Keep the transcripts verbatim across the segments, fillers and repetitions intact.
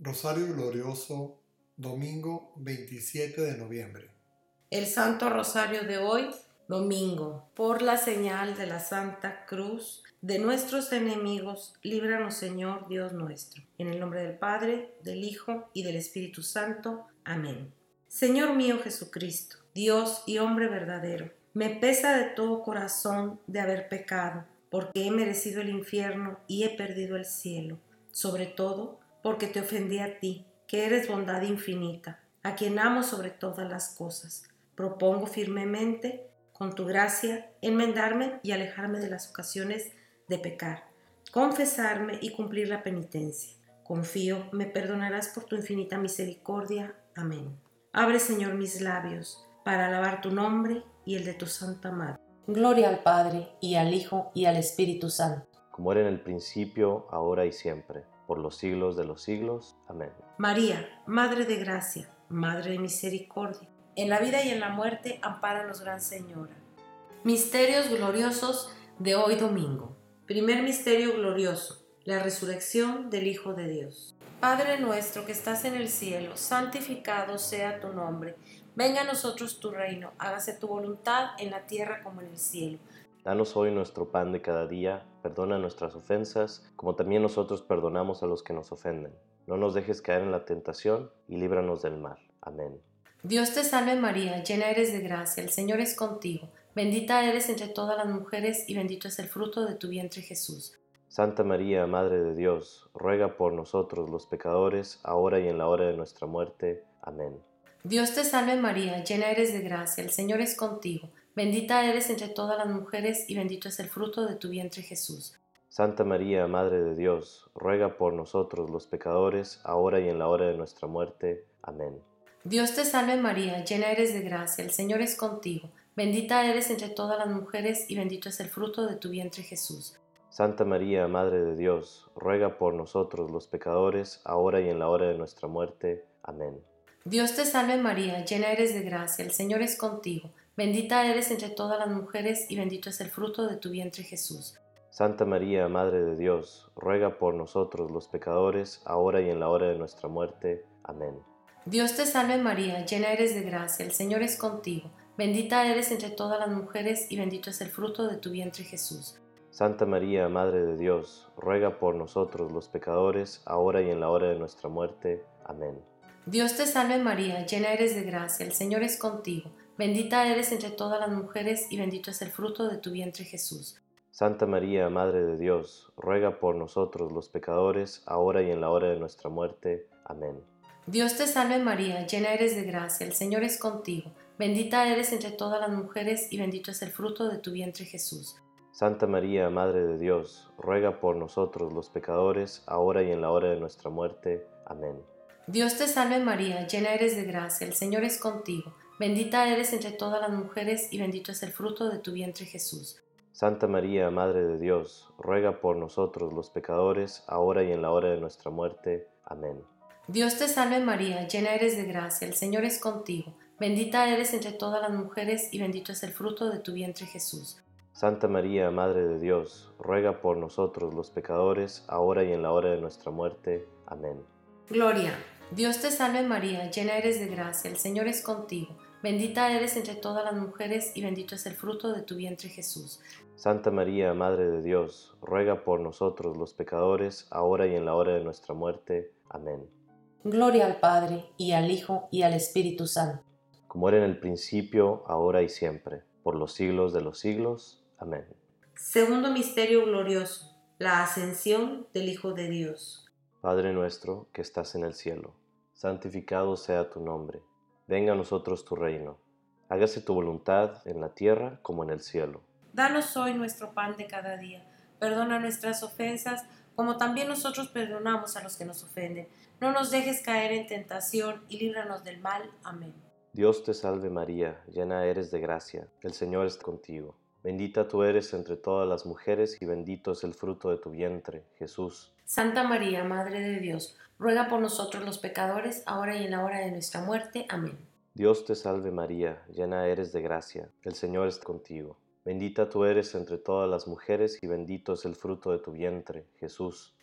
Rosario Glorioso, domingo veintisiete de noviembre. El Santo Rosario de hoy, domingo, por la señal de la Santa Cruz de nuestros enemigos, líbranos, Señor Dios nuestro. En el nombre del Padre, del Hijo y del Espíritu Santo. Amén. Señor mío Jesucristo, Dios y hombre verdadero, me pesa de todo corazón de haber pecado, porque he merecido el infierno y he perdido el cielo, sobre todo porque te ofendí a ti, que eres bondad infinita, a quien amo sobre todas las cosas. Propongo firmemente, con tu gracia, enmendarme y alejarme de las ocasiones de pecar, confesarme y cumplir la penitencia. Confío, me perdonarás por tu infinita misericordia. Amén. Abre, Señor, mis labios, para alabar tu nombre y el de tu Santa Madre. Gloria al Padre, y al Hijo, y al Espíritu Santo. Como era en el principio, ahora y siempre, por los siglos de los siglos. Amén. María, Madre de Gracia, Madre de Misericordia, en la vida y en la muerte, ampáranos, Gran Señora. Misterios gloriosos de hoy domingo. Primer misterio glorioso, la resurrección del Hijo de Dios. Padre nuestro que estás en el cielo, santificado sea tu nombre. Venga a nosotros tu reino, hágase tu voluntad en la tierra como en el cielo. Danos hoy nuestro pan de cada día, perdona nuestras ofensas, como también nosotros perdonamos a los que nos ofenden. No nos dejes caer en la tentación, y líbranos del mal. Amén. Dios te salve María, llena eres de gracia, el Señor es contigo. Bendita eres entre todas las mujeres, y bendito es el fruto de tu vientre Jesús. Santa María, Madre de Dios, ruega por nosotros los pecadores, ahora y en la hora de nuestra muerte. Amén. Dios te salve María, llena eres de gracia, el Señor es contigo. Bendita eres entre todas las mujeres, y bendito es el fruto de tu vientre Jesús. Santa María, Madre de Dios, ruega por nosotros los pecadores, ahora y en la hora de nuestra muerte. Amén. Dios te salve María, llena eres de gracia, el Señor es contigo. Bendita eres entre todas las mujeres, y bendito es el fruto de tu vientre Jesús. Santa María, Madre de Dios, ruega por nosotros los pecadores, ahora y en la hora de nuestra muerte. Amén. Dios te salve María, llena eres de gracia, el Señor es contigo. Bendita eres entre todas las mujeres, y bendito es el fruto de tu vientre Jesús. Santa María, Madre de Dios, ruega por nosotros los pecadores, ahora y en la hora de nuestra muerte. Amén. Dios te salve María, llena eres de gracia, el Señor es contigo. Bendita eres entre todas las mujeres, y bendito es el fruto de tu vientre Jesús. Santa María, Madre de Dios, ruega por nosotros los pecadores, ahora y en la hora de nuestra muerte. Amén. Dios te salve María, llena eres de gracia, el Señor es contigo. Bendita eres entre todas las mujeres, y bendito es el fruto de tu vientre Jesús. Santa María, Madre de Dios, ruega por nosotros los pecadores, ahora y en la hora de nuestra muerte. Amén. Dios te salve María, llena eres de gracia, el Señor es contigo. Bendita eres entre todas las mujeres, y bendito es el fruto de tu vientre Jesús. Santa María, Madre de Dios, ruega por nosotros los pecadores, ahora y en la hora de nuestra muerte. Amén. Dios te salve María, llena eres de gracia, el Señor es contigo. Bendita eres entre todas las mujeres, y bendito es el fruto de tu vientre Jesús. Santa María, Madre de Dios, ruega por nosotros los pecadores, ahora y en la hora de nuestra muerte. Amén. Dios te salve María, llena eres de gracia, el Señor es contigo. Bendita eres entre todas las mujeres, y bendito es el fruto de tu vientre Jesús. Santa María, Madre de Dios, ruega por nosotros los pecadores, ahora y en la hora de nuestra muerte. Amén. Gloria. Dios te salve María, llena eres de gracia, el Señor es contigo. Bendita eres entre todas las mujeres, y bendito es el fruto de tu vientre Jesús. Santa María, Madre de Dios, ruega por nosotros los pecadores, ahora y en la hora de nuestra muerte. Amén. Gloria al Padre, y al Hijo, y al Espíritu Santo. Como era en el principio, ahora y siempre, por los siglos de los siglos. Amén. Segundo misterio glorioso, la ascensión del Hijo de Dios. Padre nuestro que estás en el cielo, santificado sea tu nombre. Venga a nosotros tu reino. Hágase tu voluntad en la tierra como en el cielo. Danos hoy nuestro pan de cada día. Perdona nuestras ofensas, como también nosotros perdonamos a los que nos ofenden. No nos dejes caer en tentación, y líbranos del mal. Amén. Dios te salve María, llena eres de gracia, el Señor es contigo. Bendita tú eres entre todas las mujeres, y bendito es el fruto de tu vientre, Jesús. Santa María, Madre de Dios, ruega por nosotros los pecadores, ahora y en la hora de nuestra muerte. Amén. Dios te salve María, llena eres de gracia, el Señor es contigo. Bendita tú eres entre todas las mujeres, y bendito es el fruto de tu vientre, Jesús.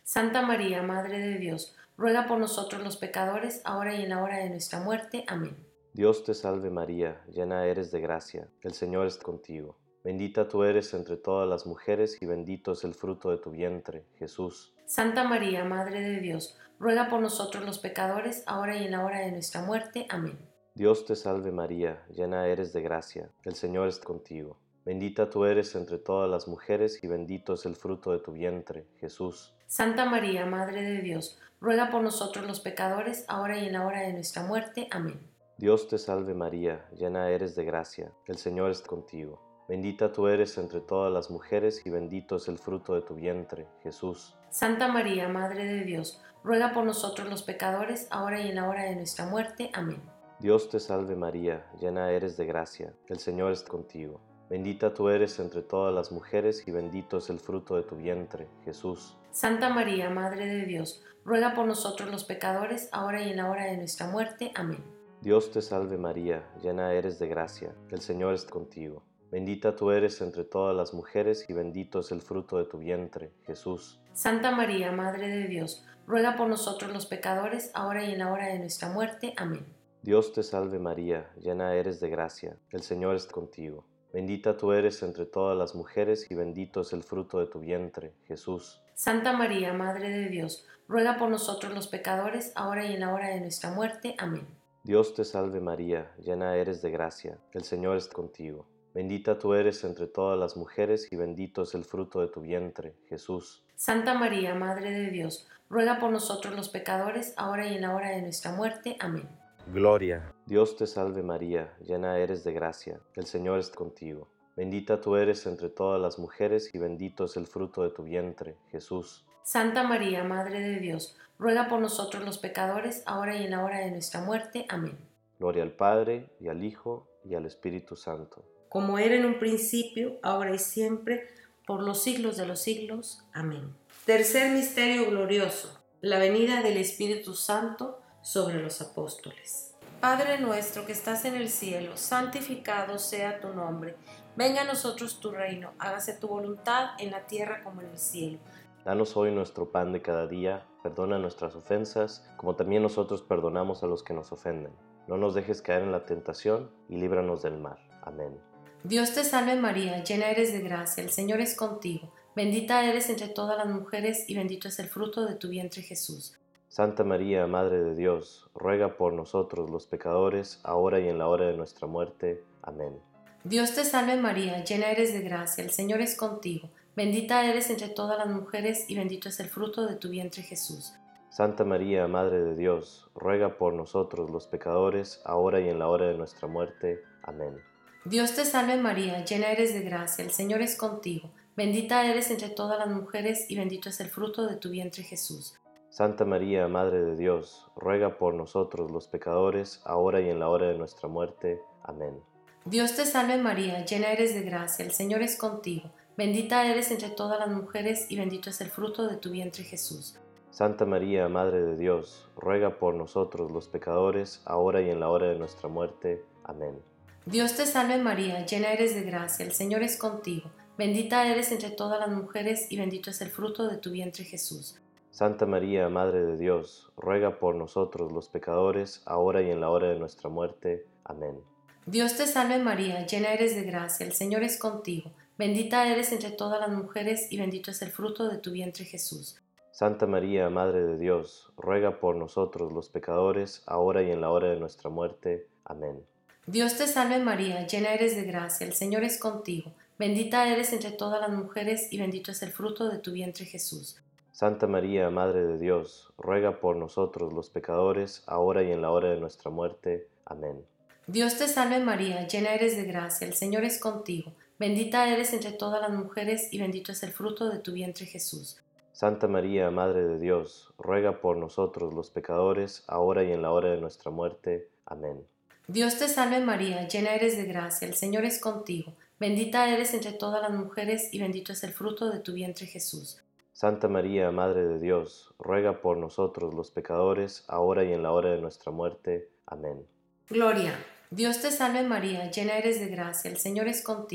Santa María, Madre de Dios, ruega por nosotros los pecadores, ahora y en la hora de nuestra muerte. Amén. Dios te salve María, llena eres de gracia, el Señor es contigo. Bendita tú eres entre todas las mujeres y bendito es el fruto de tu vientre, Jesús. Santa María, Madre de Dios, ruega por nosotros los pecadores, ahora y en la hora de nuestra muerte. Amén. Dios te salve María, llena eres de gracia, el Señor es contigo. Bendita tú eres entre todas las mujeres y bendito es el fruto de tu vientre, Jesús. Santa María, Madre de Dios, ruega por nosotros los pecadores, ahora y en la hora de nuestra muerte. Amén. Dios te salve María, llena eres de gracia, el Señor es contigo. Bendita tú eres entre todas las mujeres y bendito es el fruto de tu vientre, Jesús. Santa María, Madre de Dios, ruega por nosotros los pecadores, ahora y en la hora de nuestra muerte. Amén. Dios te salve María, llena eres de gracia, el Señor es contigo. Bendita tú eres entre todas las mujeres y bendito es el fruto de tu vientre, Jesús. Santa María, Madre de Dios, ruega por nosotros los pecadores, ahora y en la hora de nuestra muerte. Amén. Dios te salve María, llena eres de gracia, el Señor es contigo. Bendita tú eres entre todas las mujeres y bendito es el fruto de tu vientre, Jesús. Santa María, Madre de Dios, ruega por nosotros los pecadores, ahora y en la hora de nuestra muerte. Amén. Dios te salve María, llena eres de gracia, el Señor es contigo. Bendita tú eres entre todas las mujeres y bendito es el fruto de tu vientre, Jesús. Santa María, Madre de Dios, ruega por nosotros los pecadores, ahora y en la hora de nuestra muerte. Amén. Dios te salve María, llena eres de gracia, el Señor es contigo. Bendita tú eres entre todas las mujeres y bendito es el fruto de tu vientre, Jesús. Santa María, Madre de Dios, ruega por nosotros los pecadores, ahora y en la hora de nuestra muerte. Amén. Gloria. Dios te salve María, llena eres de gracia, el Señor es contigo. Bendita tú eres entre todas las mujeres y bendito es el fruto de tu vientre, Jesús. Santa María, Madre de Dios, ruega por nosotros los pecadores, ahora y en la hora de nuestra muerte. Amén. Gloria al Padre, y al Hijo, y al Espíritu Santo. Como era en un principio, ahora y siempre, por los siglos de los siglos. Amén. Tercer misterio glorioso, la venida del Espíritu Santo sobre los apóstoles. Padre nuestro que estás en el cielo, santificado sea tu nombre. Venga a nosotros tu reino, hágase tu voluntad en la tierra como en el cielo. Danos hoy nuestro pan de cada día, perdona nuestras ofensas, como también nosotros perdonamos a los que nos ofenden. No nos dejes caer en la tentación y líbranos del mal. Amén. Dios te salve María, llena eres de gracia, el Señor es contigo. Bendita eres entre todas las mujeres y bendito es el fruto de tu vientre Jesús. Santa María, Madre de Dios, ruega por nosotros los pecadores, ahora y en la hora de nuestra muerte. Amén. Dios te salve María, llena eres de gracia, el Señor es contigo. Bendita eres entre todas las mujeres y bendito es el fruto de tu vientre Jesús. Santa María, Madre de Dios, ruega por nosotros los pecadores, ahora y en la hora de nuestra muerte. Amén. Dios te salve María, llena eres de gracia, el Señor es contigo. Bendita eres entre todas las mujeres y bendito es el fruto de tu vientre Jesús. Santa María, Madre de Dios, ruega por nosotros los pecadores, ahora y en la hora de nuestra muerte. Amén. Dios te salve María, llena eres de gracia, el Señor es contigo. Bendita eres entre todas las mujeres y bendito es el fruto de tu vientre Jesús. Santa María, Madre de Dios, ruega por nosotros los pecadores, ahora y en la hora de nuestra muerte. Amén. Dios te salve María, llena eres de gracia, el Señor es contigo. Bendita eres entre todas las mujeres y bendito es el fruto de tu vientre Jesús. Santa María, Madre de Dios, ruega por nosotros los pecadores, ahora y en la hora de nuestra muerte. Amén. Dios te salve María, llena eres de gracia, el Señor es contigo. Bendita eres entre todas las mujeres y bendito es el fruto de tu vientre Jesús. Santa María, Madre de Dios, ruega por nosotros los pecadores, ahora y en la hora de nuestra muerte. Amén. Dios te salve María, llena eres de gracia, el Señor es contigo. Bendita eres entre todas las mujeres y bendito es el fruto de tu vientre Jesús. Santa María, Madre de Dios, ruega por nosotros los pecadores, ahora y en la hora de nuestra muerte. Amén. Dios te salve María, llena eres de gracia, el Señor es contigo. Bendita eres entre todas las mujeres y bendito es el fruto de tu vientre Jesús. Santa María, Madre de Dios, ruega por nosotros los pecadores, ahora y en la hora de nuestra muerte. Amén. Dios te salve María, llena eres de gracia, el Señor es contigo. Bendita eres entre todas las mujeres y bendito es el fruto de tu vientre Jesús. Santa María, Madre de Dios, ruega por nosotros los pecadores, ahora y en la hora de nuestra muerte. Amén. Gloria. Dios te salve María, llena eres de gracia, el Señor es contigo.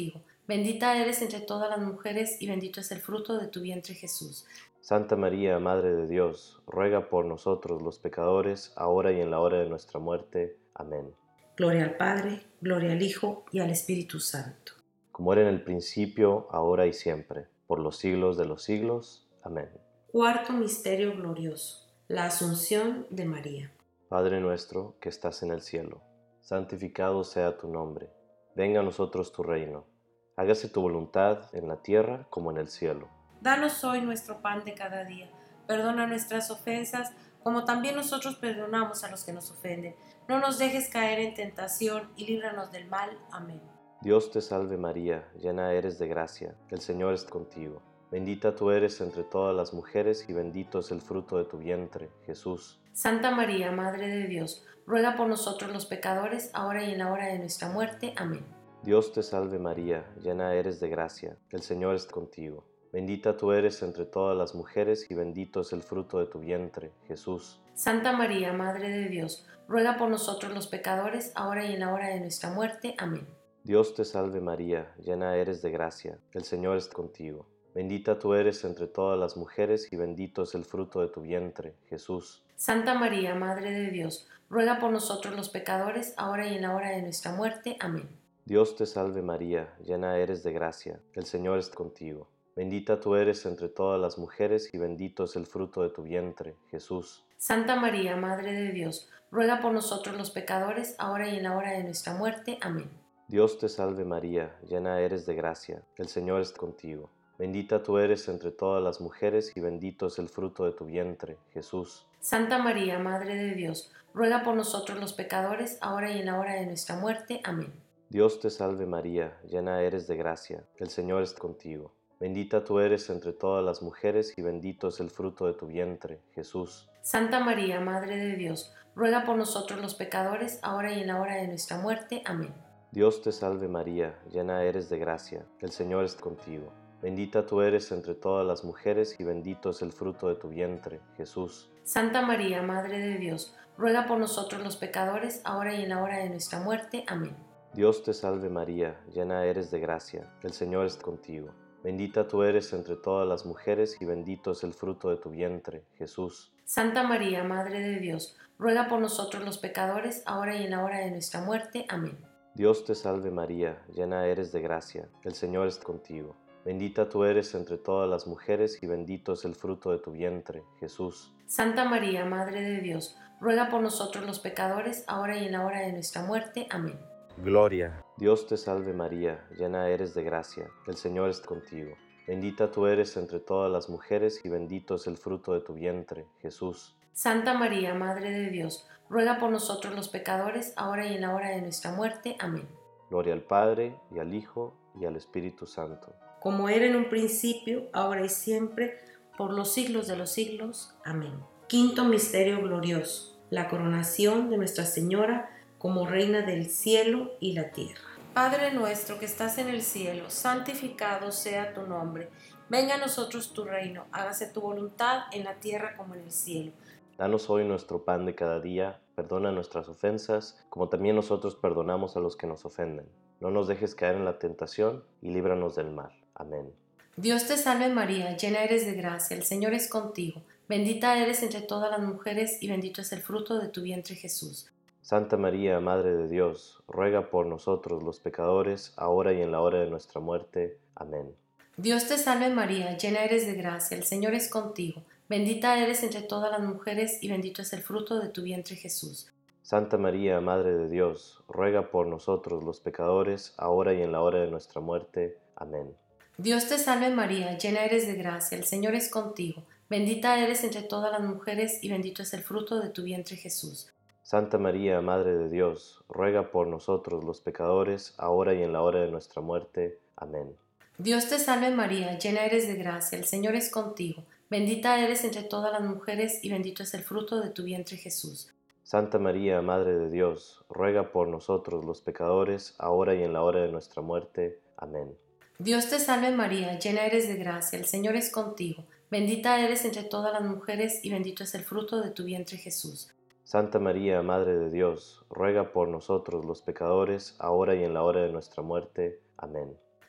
Bendita eres entre todas las mujeres y bendito es el fruto de tu vientre Jesús. Santa María, Madre de Dios, ruega por nosotros los pecadores, ahora y en la hora de nuestra muerte. Amén. Gloria al Padre, gloria al Hijo y al Espíritu Santo. Como era en el principio, ahora y siempre, por los siglos de los siglos. Amén. Cuarto misterio glorioso, la Asunción de María. Padre nuestro que estás en el cielo, santificado sea tu nombre. Venga a nosotros tu reino. Hágase tu voluntad en la tierra como en el cielo. Danos hoy nuestro pan de cada día. Perdona nuestras ofensas, como también nosotros perdonamos a los que nos ofenden. No nos dejes caer en tentación y líbranos del mal. Amén. Dios te salve María, llena eres de gracia, el Señor es contigo. Bendita tú eres entre todas las mujeres y bendito es el fruto de tu vientre, Jesús. Santa María, Madre de Dios, ruega por nosotros los pecadores, ahora y en la hora de nuestra muerte. Amén. Dios te salve María, llena eres de gracia, el Señor es contigo. Bendita tú eres entre todas las mujeres y bendito es el fruto de tu vientre, Jesús. Santa María, Madre de Dios, ruega por nosotros los pecadores, ahora y en la hora de nuestra muerte. Amén. Dios te salve María, llena eres de gracia, el Señor es contigo. Bendita tú eres entre todas las mujeres y bendito es el fruto de tu vientre, Jesús. Santa María, Madre de Dios, ruega por nosotros los pecadores, ahora y en la hora de nuestra muerte. Amén. Dios te salve María, llena eres de gracia, el Señor es contigo. Bendita tú eres entre todas las mujeres y bendito es el fruto de tu vientre, Jesús. Santa María, Madre de Dios, ruega por nosotros los pecadores, ahora y en la hora de nuestra muerte. Amén. Dios te salve María, llena eres de gracia, el Señor es contigo. Bendita tú eres entre todas las mujeres y bendito es el fruto de tu vientre, Jesús. Santa María, Madre de Dios, ruega por nosotros los pecadores, ahora y en la hora de nuestra muerte. Amén. Dios te salve María, llena eres de gracia, el Señor es contigo. Bendita tú eres entre todas las mujeres y bendito es el fruto de tu vientre, Jesús. Santa María, Madre de Dios, ruega por nosotros los pecadores, ahora y en la hora de nuestra muerte. Amén. Dios te salve María, llena eres de gracia, el Señor es contigo. Bendita tú eres entre todas las mujeres y bendito es el fruto de tu vientre, Jesús. Santa María, Madre de Dios, ruega por nosotros los pecadores, ahora y en la hora de nuestra muerte. Amén. Dios te salve María, llena eres de gracia, el Señor es contigo. Bendita tú eres entre todas las mujeres y bendito es el fruto de tu vientre, Jesús. Santa María, Madre de Dios, ruega por nosotros los pecadores, ahora y en la hora de nuestra muerte. Amén. Dios te salve María, llena eres de gracia, el Señor es contigo. Bendita tú eres entre todas las mujeres y bendito es el fruto de tu vientre, Jesús. Santa María, Madre de Dios, ruega por nosotros los pecadores, ahora y en la hora de nuestra muerte. Amén. Gloria. Dios te salve María, llena eres de gracia, el Señor es contigo. Bendita tú eres entre todas las mujeres y bendito es el fruto de tu vientre, Jesús. Santa María, Madre de Dios, ruega por nosotros los pecadores, ahora y en la hora de nuestra muerte. Amén. Gloria al Padre, y al Hijo, y al Espíritu Santo. Como era en un principio, ahora y siempre, por los siglos de los siglos. Amén. Quinto misterio glorioso, la coronación de Nuestra Señora como Reina del cielo y la tierra. Padre nuestro que estás en el cielo, santificado sea tu nombre. Venga a nosotros tu reino, hágase tu voluntad en la tierra como en el cielo. Danos hoy nuestro pan de cada día, perdona nuestras ofensas, como también nosotros perdonamos a los que nos ofenden. No nos dejes caer en la tentación y líbranos del mal. Amén. Dios te salve María, llena eres de gracia, el Señor es contigo. Bendita eres entre todas las mujeres y bendito es el fruto de tu vientre Jesús. Santa María, Madre de Dios, ruega por nosotros los pecadores, ahora y en la hora de nuestra muerte. Amén. Dios te salve María, llena eres de gracia, el Señor es contigo. Bendita eres entre todas las mujeres y bendito es el fruto de tu vientre Jesús. Santa María, Madre de Dios, ruega por nosotros los pecadores, ahora y en la hora de nuestra muerte. Amén. Dios te salve María, llena eres de gracia, el Señor es contigo. Bendita eres entre todas las mujeres y bendito es el fruto de tu vientre Jesús. Santa María, Madre de Dios, ruega por nosotros los pecadores, ahora y en la hora de nuestra muerte. Amén. Dios te salve María, llena eres de gracia, el Señor es contigo. Bendita eres entre todas las mujeres y bendito es el fruto de tu vientre Jesús. Santa María, Madre de Dios, ruega por nosotros los pecadores, ahora y en la hora de nuestra muerte. Amén. Dios te salve María, llena eres de gracia, el Señor es contigo. Bendita eres entre todas las mujeres y bendito es el fruto de tu vientre Jesús. Santa María, Madre de Dios, ruega por nosotros los pecadores, ahora y en la hora de nuestra muerte. Amén.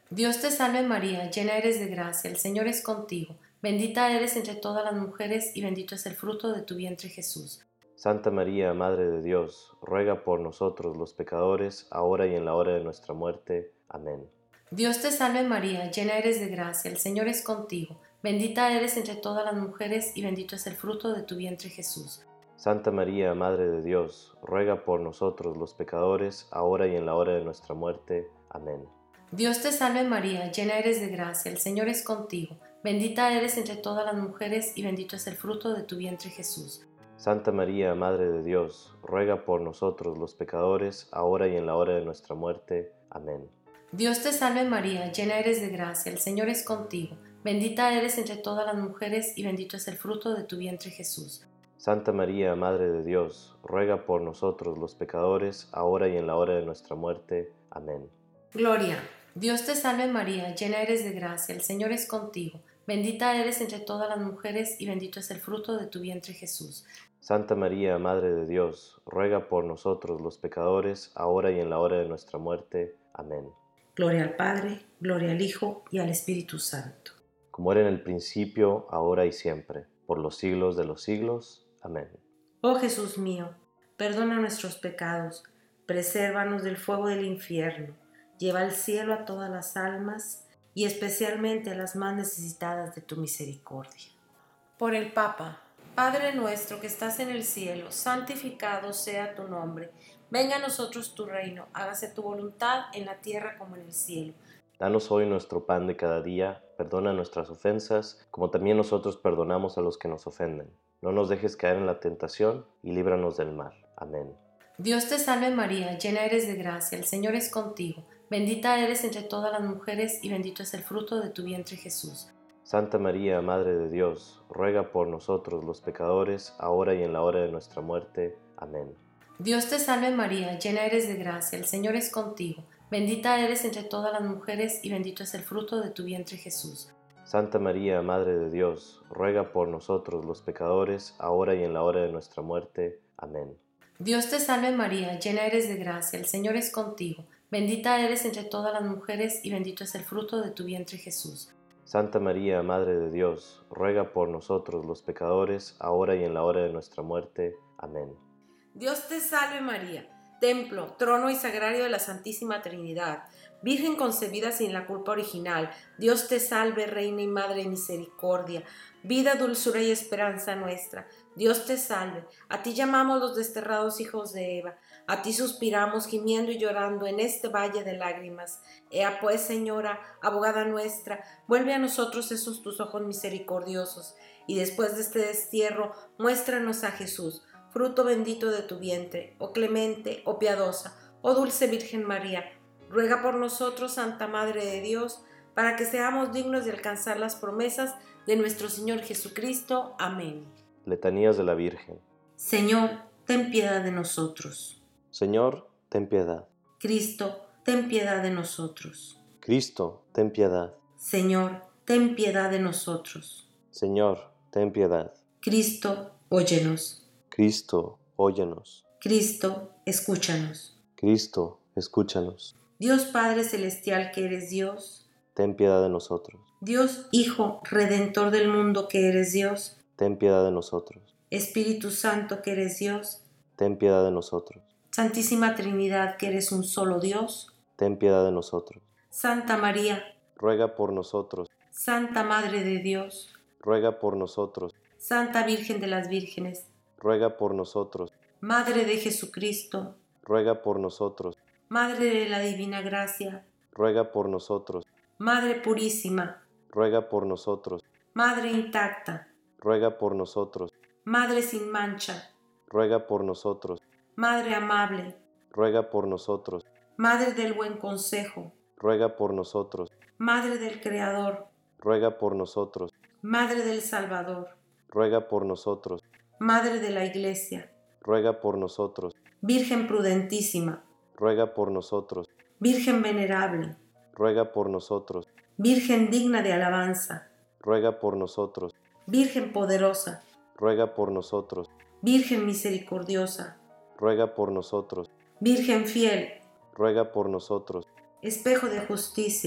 Dios te salve María, llena eres de gracia, el Señor es contigo. Bendita eres entre todas las mujeres y bendito es el fruto de tu vientre Jesús. Santa María, Madre de Dios, ruega por nosotros los pecadores, ahora y en la hora de nuestra muerte. Amén. Dios te salve María, llena eres de gracia, el Señor es contigo. Bendita eres entre todas las mujeres y bendito es el fruto de tu vientre Jesús. Santa María, Madre de Dios, ruega por nosotros los pecadores, ahora y en la hora de nuestra muerte. Amén. Dios te salve María, llena eres de gracia, el Señor es contigo. Bendita eres entre todas las mujeres y bendito es el fruto de tu vientre Jesús. Santa María, Madre de Dios, ruega por nosotros los pecadores, ahora y en la hora de nuestra muerte. Amén. Dios te salve María, llena eres de gracia, el Señor es contigo. Bendita eres entre todas las mujeres y bendito es el fruto de tu vientre Jesús. Santa María, Madre de Dios, ruega por nosotros los pecadores, ahora y en la hora de nuestra muerte. Amén. Gloria. Dios te salve María, llena eres de gracia, el Señor es contigo. Bendita eres entre todas las mujeres y bendito es el fruto de tu vientre Jesús. Santa María, Madre de Dios, ruega por nosotros los pecadores, ahora y en la hora de nuestra muerte. Amén. Gloria al Padre, gloria al Hijo y al Espíritu Santo. Como era en el principio, ahora y siempre, por los siglos de los siglos. Amén. Oh Jesús mío, perdona nuestros pecados, presérvanos del fuego del infierno, lleva al cielo a todas las almas y especialmente a las más necesitadas de tu misericordia. Por el Papa. Padre nuestro que estás en el cielo, santificado sea tu nombre. Venga a nosotros tu reino, hágase tu voluntad en la tierra como en el cielo. Danos hoy nuestro pan de cada día, perdona nuestras ofensas, como también nosotros perdonamos a los que nos ofenden. No nos dejes caer en la tentación y líbranos del mal. Amén. Dios te salve María, llena eres de gracia, el Señor es contigo. Bendita eres entre todas las mujeres y bendito es el fruto de tu vientre Jesús. Santa María, Madre de Dios, ruega por nosotros los pecadores, ahora y en la hora de nuestra muerte. Amén. Dios te salve María, llena eres de gracia, el Señor es contigo. Bendita eres entre todas las mujeres y bendito es el fruto de tu vientre Jesús. Santa María, Madre de Dios, ruega por nosotros los pecadores, ahora y en la hora de nuestra muerte. Amén. Dios te salve María, llena eres de gracia, el Señor es contigo. Bendita eres entre todas las mujeres y bendito es el fruto de tu vientre Jesús. Santa María, Madre de Dios, ruega por nosotros los pecadores, ahora y en la hora de nuestra muerte. Amén. Dios te salve María, templo, trono y sagrario de la Santísima Trinidad, Virgen concebida sin la culpa original. Dios te salve, Reina y Madre de misericordia, vida, dulzura y esperanza nuestra. Dios te salve, a ti llamamos los desterrados hijos de Eva, a ti suspiramos gimiendo y llorando en este valle de lágrimas. Ea pues, Señora, abogada nuestra, vuelve a nosotros esos tus ojos misericordiosos, y después de este destierro, muéstranos a Jesús, fruto bendito de tu vientre. Oh clemente, oh piadosa, oh dulce Virgen María, ruega por nosotros, Santa Madre de Dios, para que seamos dignos de alcanzar las promesas de nuestro Señor Jesucristo. Amén. Letanías de la Virgen. Señor, ten piedad de nosotros. Señor, ten piedad. Cristo, ten piedad de nosotros. Cristo, ten piedad. Señor, ten piedad de nosotros. Señor, ten piedad. Cristo, óyenos. Cristo, óyenos. Cristo, escúchanos. Cristo, escúchanos. Dios Padre Celestial que eres Dios. Ten piedad de nosotros. Dios Hijo, Redentor del mundo que eres Dios. Ten piedad de nosotros. Espíritu Santo que eres Dios. Ten piedad de nosotros. Santísima Trinidad que eres un solo Dios. Ten piedad de nosotros. Santa María, ruega por nosotros. Santa Madre de Dios, ruega por nosotros. Santa Virgen de las Vírgenes, ruega por nosotros. Madre de Jesucristo, ruega por nosotros. Madre de la Divina Gracia, ruega por nosotros. Madre Purísima, ruega por nosotros. Madre intacta, ruega por nosotros. Madre sin mancha, ruega por nosotros. Madre amable, ruega por nosotros. Madre del buen consejo, ruega por nosotros. Madre del Creador, ruega por nosotros. Madre del Salvador, ruega por nosotros. Madre de la Iglesia, ruega por nosotros. Virgen prudentísima, ruega por nosotros. Virgen venerable, ruega por nosotros. Virgen digna de alabanza, ruega por nosotros. Virgen poderosa, ruega por nosotros. Virgen misericordiosa, ruega por nosotros. Virgen fiel, ruega por nosotros. espejo de justicia,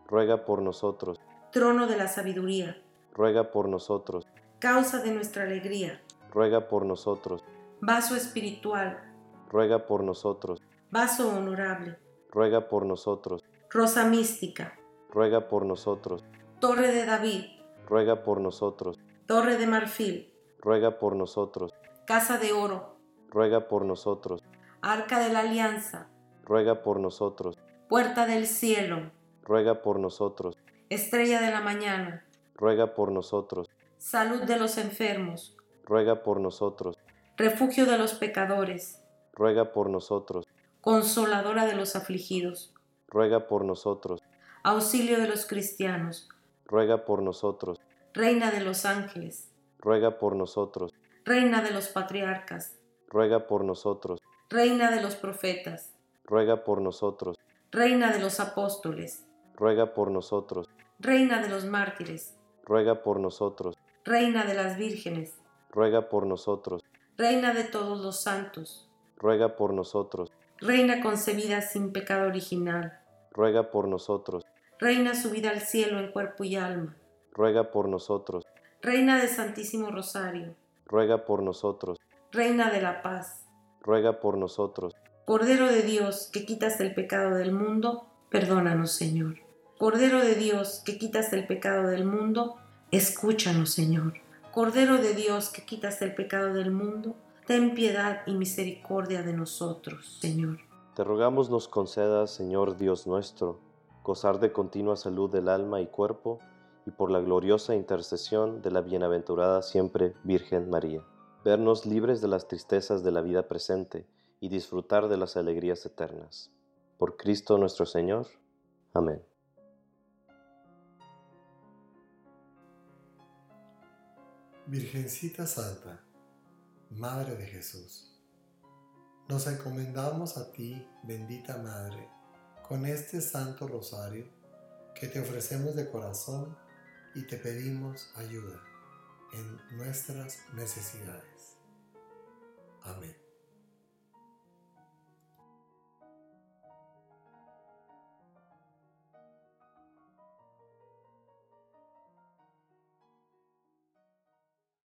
ruega por nosotros. trono de la sabiduría, Ruega por nosotros. causa de nuestra alegría, Ruega por nosotros. vaso espiritual, Ruega por nosotros. vaso honorable, Ruega por nosotros. rosa mística, Ruega por nosotros. torre de David, Ruega por nosotros. torre de marfil, Ruega por nosotros. casa de oro, Ruega por nosotros. arca de la alianza, Ruega por nosotros. puerta del cielo, Ruega por nosotros. estrella de la mañana, Ruega por nosotros. salud de los enfermos, Ruega por nosotros. refugio de los pecadores, Ruega por nosotros. consoladora de los afligidos, Ruega por nosotros. auxilio de los cristianos, Ruega por nosotros. reina de los ángeles, Ruega por nosotros. reina de los patriarcas, Ruega por nosotros. reina de los profetas, Ruega por nosotros. reina de los apóstoles, Ruega por nosotros. reina de los mártires, Ruega por nosotros. reina de las vírgenes, Ruega por nosotros. reina de todos los santos, Ruega por nosotros. reina concebida sin pecado original, Ruega por nosotros. reina subida al cielo en cuerpo y alma, Ruega por nosotros. reina de Santísimo Rosario, Ruega por nosotros. reina de la paz, Ruega por nosotros. Cordero de Dios que quitas el pecado del mundo, perdónanos, Señor. Cordero de Dios que quitas el pecado del mundo, escúchanos, Señor. Cordero de Dios que quitas el pecado del mundo, ten piedad y misericordia de nosotros, Señor. Te rogamos nos concedas, Señor Dios nuestro, gozar de continua salud del alma y cuerpo, y por la gloriosa intercesión de la bienaventurada siempre Virgen María, vernos libres de las tristezas de la vida presente y disfrutar de las alegrías eternas. Por Cristo nuestro Señor. Amén. Virgencita Santa, Madre de Jesús, nos encomendamos a ti, bendita Madre, con este Santo Rosario que te ofrecemos de corazón y te pedimos ayuda en nuestras necesidades. Amén.